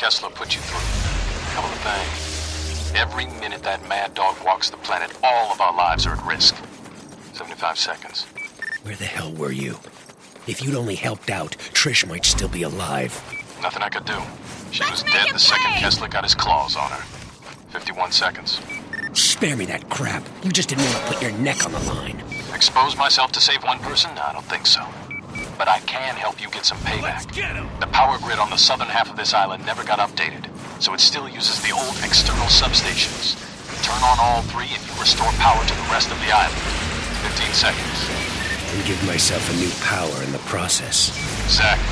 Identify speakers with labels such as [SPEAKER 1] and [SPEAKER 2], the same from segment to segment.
[SPEAKER 1] Kessler put you through. Hell of a thing. Every minute that mad dog walks the planet, all of our lives are at risk. 75 seconds.
[SPEAKER 2] Where the hell were you? If you'd only helped out, Trish might still be alive.
[SPEAKER 1] Nothing I could do. She was dead the second Kessler got his claws on her. 51 seconds.
[SPEAKER 2] Spare me that crap. You just didn't want to put your neck on the line.
[SPEAKER 1] Expose myself to save one person? No, I don't think so. But I can help you get some payback.
[SPEAKER 3] Let's get him.
[SPEAKER 1] The power grid on the southern half of this island never got updated, so it still uses the old external substations. Turn on all three and you restore power to the rest of the island. 15 seconds.
[SPEAKER 2] And give myself a new power in the process.
[SPEAKER 1] Exactly.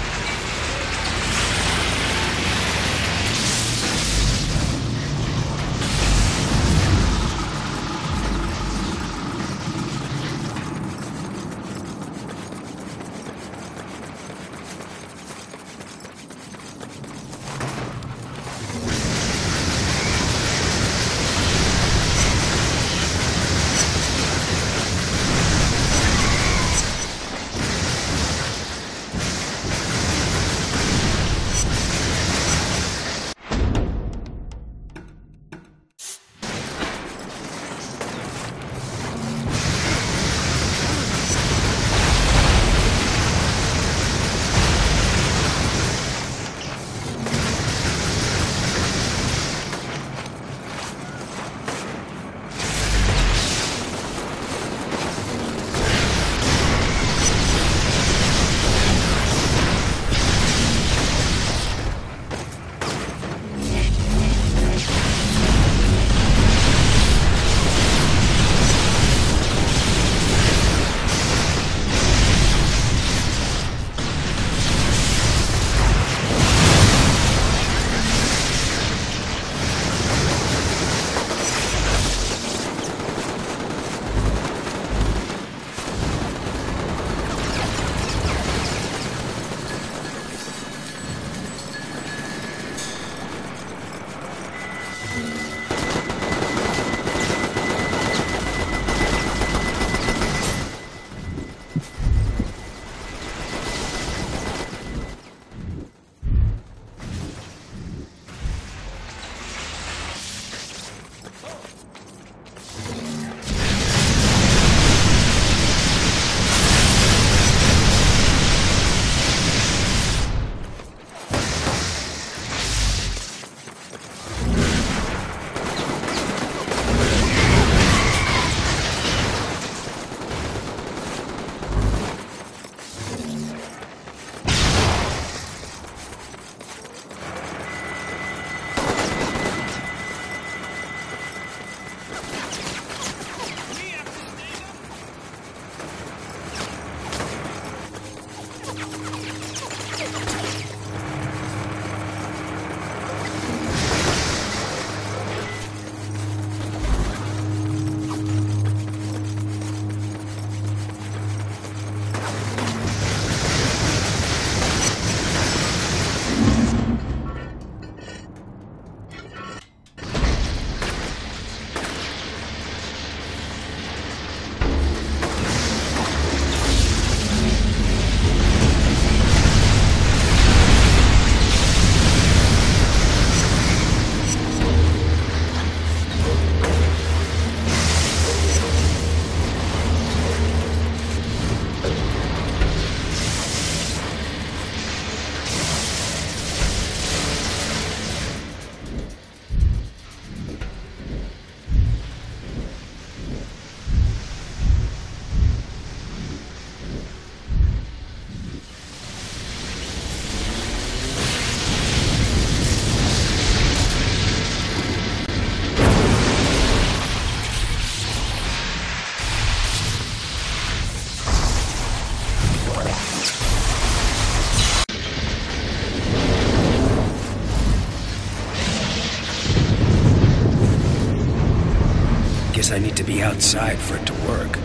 [SPEAKER 2] I need to be outside for it to work.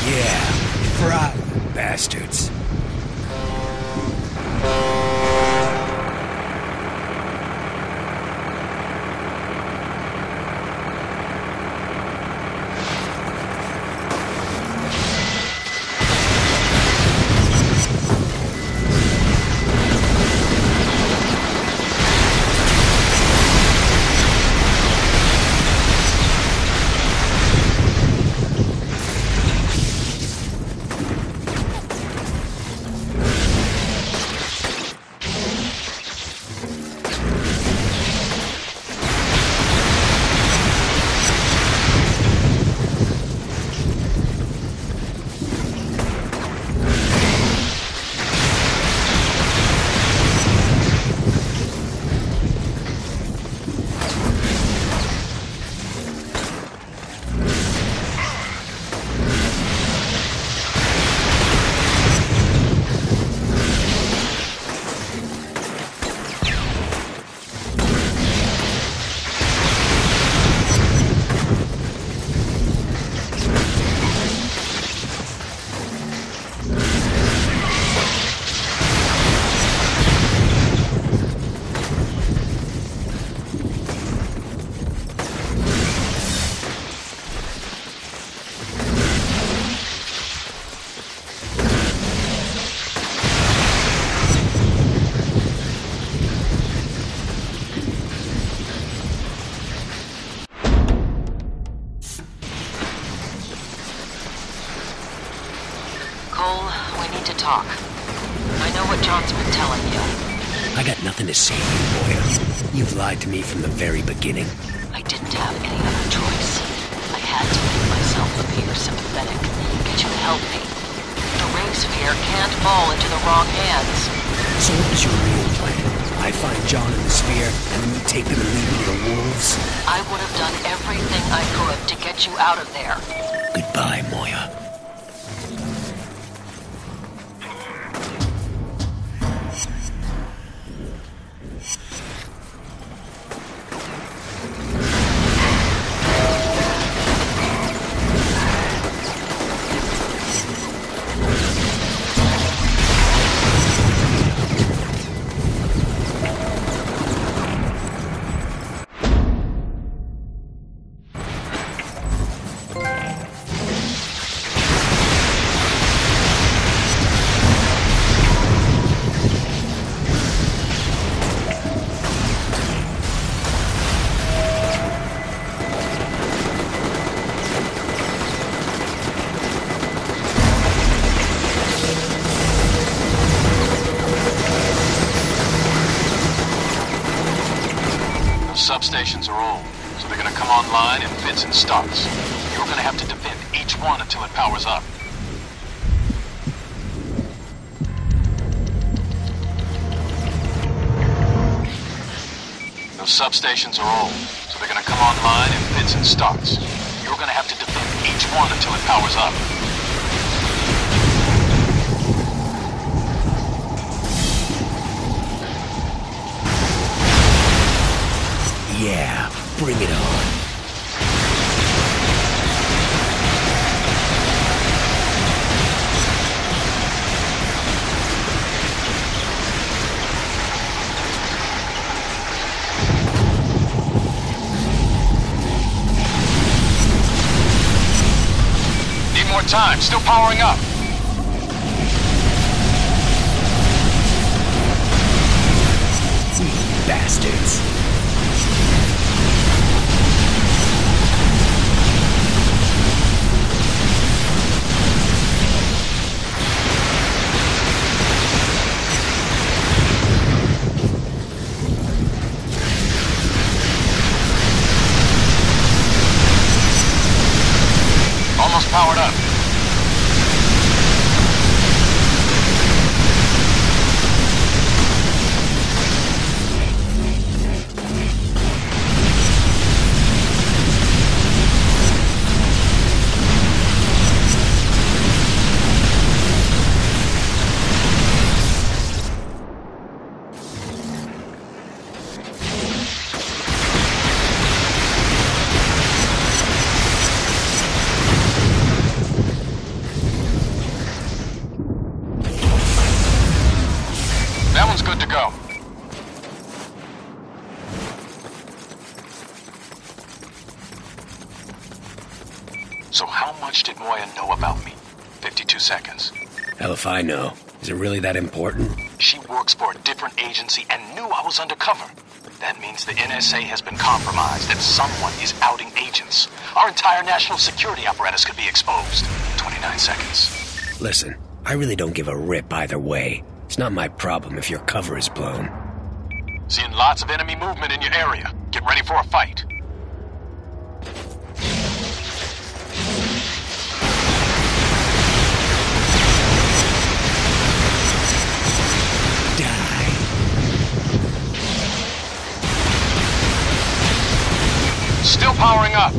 [SPEAKER 2] Yeah, fry bastards.
[SPEAKER 3] Cole, we need to talk. I know what John's been telling you.
[SPEAKER 2] I got nothing to say to you, Moya. You've lied to me from the very beginning.
[SPEAKER 3] I didn't have any other choice. I had to make myself appear sympathetic, get you to help me. The ring sphere can't fall into the wrong hands.
[SPEAKER 2] So what was your real plan? I find John in the sphere, and then you take them and leave me to the wolves?
[SPEAKER 3] I would have done everything I could to get you out of there.
[SPEAKER 2] Goodbye, Moya.
[SPEAKER 1] Substations are old, so they're gonna come online in fits and starts. You're gonna have to defend each one until it powers up. Those substations are old, so they're gonna come online in fits and starts. You're gonna have to defend each one until it powers up.
[SPEAKER 2] Yeah, bring it on.
[SPEAKER 1] Need more time, still powering up.
[SPEAKER 2] Bastards.
[SPEAKER 1] Almost powered up. go. So how much did Moya know about me? 52 seconds.
[SPEAKER 2] Hell if I know. Is it really that important?
[SPEAKER 1] She works for a different agency and knew I was undercover. That means the NSA has been compromised and someone is outing agents. Our entire national security apparatus could be exposed. 29 seconds.
[SPEAKER 2] Listen, I really don't give a rip either way. It's not my problem if your cover is blown.
[SPEAKER 1] Seeing lots of enemy movement in your area. Get ready for a fight.
[SPEAKER 2] Die.
[SPEAKER 1] Still powering up.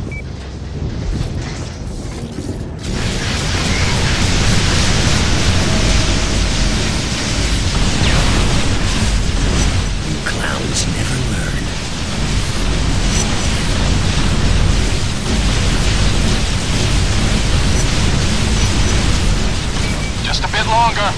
[SPEAKER 2] Clowns never learn.
[SPEAKER 1] Just a bit longer.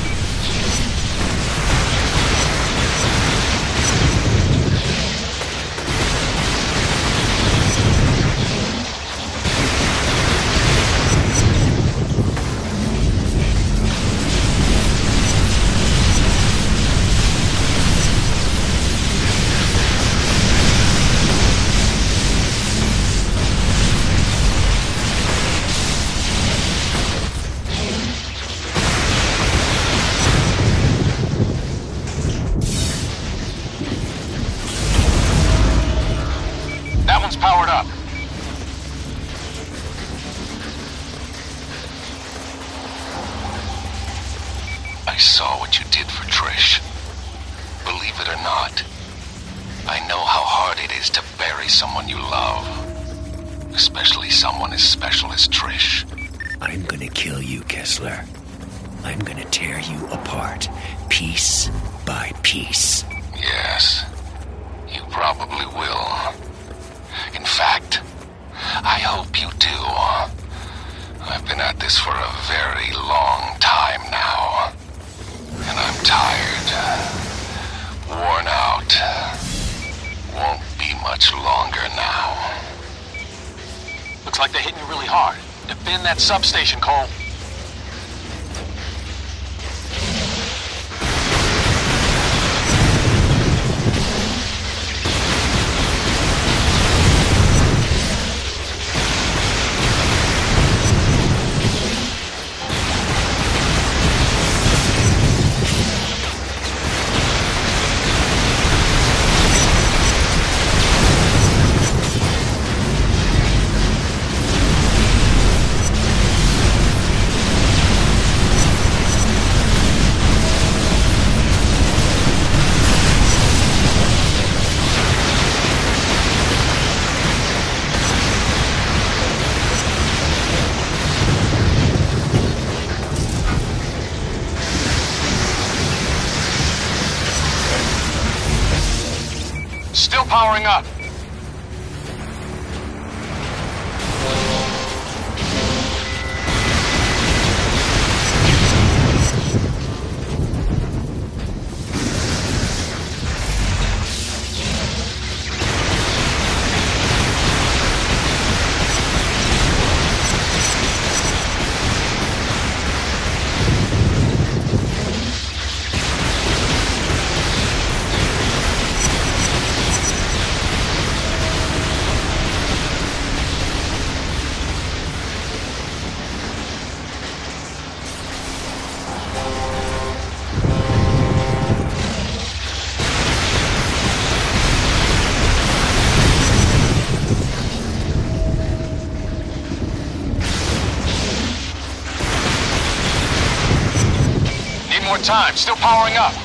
[SPEAKER 1] Powered up.
[SPEAKER 4] I saw what you did for Trish. Believe it or not, I know how hard it is to bury someone you love. Especially someone as special as Trish.
[SPEAKER 2] I'm gonna kill you, Kessler. I'm gonna tear you apart, piece by piece.
[SPEAKER 4] Yes, you probably will. In fact, I hope you do. I've been at this for a very long time now. And I'm tired. Worn out. Won't be much longer now.
[SPEAKER 1] Looks like they're hitting you really hard. Defend that substation, Cole. Still powering up. More time, still powering up.